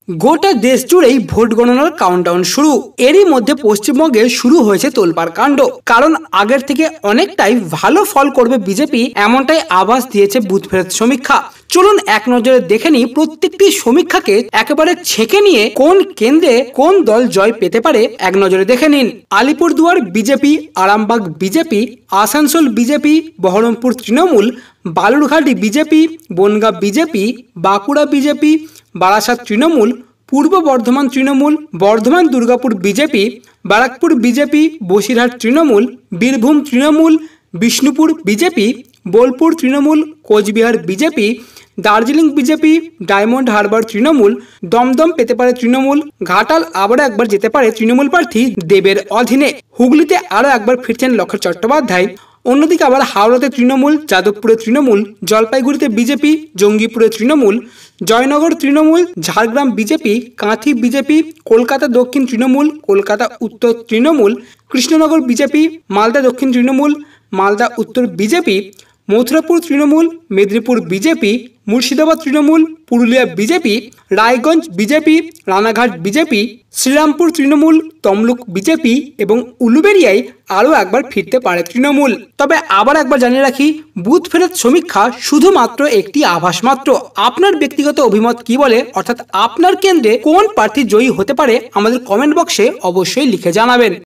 গোটা দেশ জুড়েই ভোট গণনার কাউন্টডাউন শুরু। এরই মধ্যে পশ্চিমবঙ্গে শুরু হয়েছে তোলপাড় কাণ্ড। কারণ আগের থেকে অনেকটাই ভালো ফল করবে বিজেপি, এমনটাই আভাস দিয়েছে বুথ ফেরত সমীক্ষা। চলুন এক নজরে দেখে নিই প্রত্যেকটি সমীক্ষাকে একেবারে ছেঁকে নিয়ে কোন কেন্দ্রে কোন দল জয় পেতে পারে এক নজরে দেখে নিন। Alipurduar BJP, Arambagh BJP, Asansol BJP, Baharampur Trinamool, Balurghat BJP, Bangaon BJP, Bankura BJP, Barasat Trinamool, Purba Bardhaman Trinamool, Bardhaman Durgapur BJP, Barrackpore BJP, Basirhat Trinamool, Birbhum Trinamool, Bishnupur BJP, Bolpur Trinamool, Cooch Behar BJP, Darjeeling BJP, Diamond Harbour Trinamool, Dum Dum পেতে পারে তৃণমূল, ঘাটাল আবারও একবার যেতে পারে তৃণমূল প্রার্থী দেবের অধীনে, হুগলিতে আরও একবার ফিরছেন লক্ষণ চট্টোপাধ্যায়। অন্যদিকে আবার হাওড়াতে তৃণমূল, যাদবপুরে তৃণমূল, জলপাইগুড়িতে বিজেপি, জঙ্গিপুরে তৃণমূল, জয়নগর তৃণমূল, ঝাড়গ্রাম বিজেপি, কাঁথি বিজেপি, কলকাতা দক্ষিণ তৃণমূল, কলকাতা উত্তর তৃণমূল, কৃষ্ণনগর বিজেপি, মালদা দক্ষিণ Trinamool, Malda Uttar BJP, Mathurapur Trinamool, Medinipur BJP, Murshidabad Trinamool, Purulia BJP, Raiganj BJP, Ranaghat BJP, Serampore Trinamool, Tamluk BJP এবং উলুবেড়িয়ায় আরও একবার ফিরতে পারে তৃণমূল। তবে আবার একবার জানিয়ে রাখি, বুথ ফেরত সমীক্ষা শুধুমাত্র একটি আভাস মাত্র। আপনার ব্যক্তিগত অভিমত কি বলে, অর্থাৎ আপনার কেন্দ্রে কোন প্রার্থী জয়ী হতে পারে, আমাদের কমেন্ট বক্সে অবশ্যই লিখে জানাবেন।